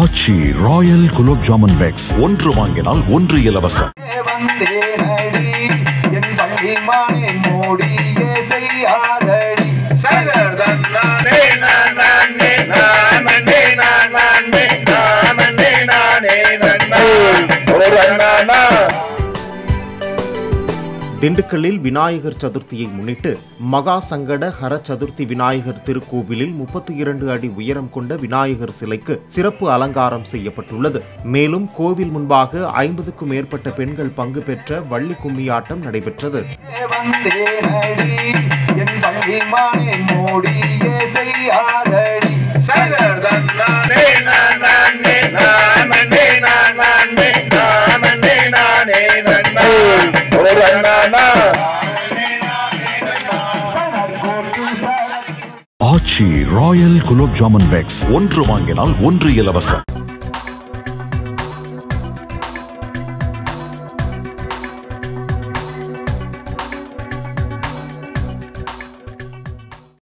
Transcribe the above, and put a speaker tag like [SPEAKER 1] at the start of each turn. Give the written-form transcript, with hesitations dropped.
[SPEAKER 1] ஆச்சி royal gulab jamun packs ஒன்று வாங்கினால் ஒன்று இலவசம்.
[SPEAKER 2] திண்டுக்கல்லில் விநாயகர் சதுர்த்தியை முன்னிட்டு மகா சங்கட ஹர சதுர்த்தி விநாயகர் திருக்கோவிலில் 32 அடி உயரம் கொண்ட விநாயகர் சிலைக்கு சிறப்பு அலங்காரம் செய்யப்பட்டுள்ளது. மேலும் கோவில் முன்பாக 50க்கும் மேற்பட்ட பெண்கள் பங்கு பெற்ற வள்ளி கும்மியாட்டம் நடைபெற்றது.
[SPEAKER 1] ஆச்சி ராயல் குலோப் ஜாமுன் பேக்ஸ் ஒன்று வாங்கினால் ஒன்று இலவசம்.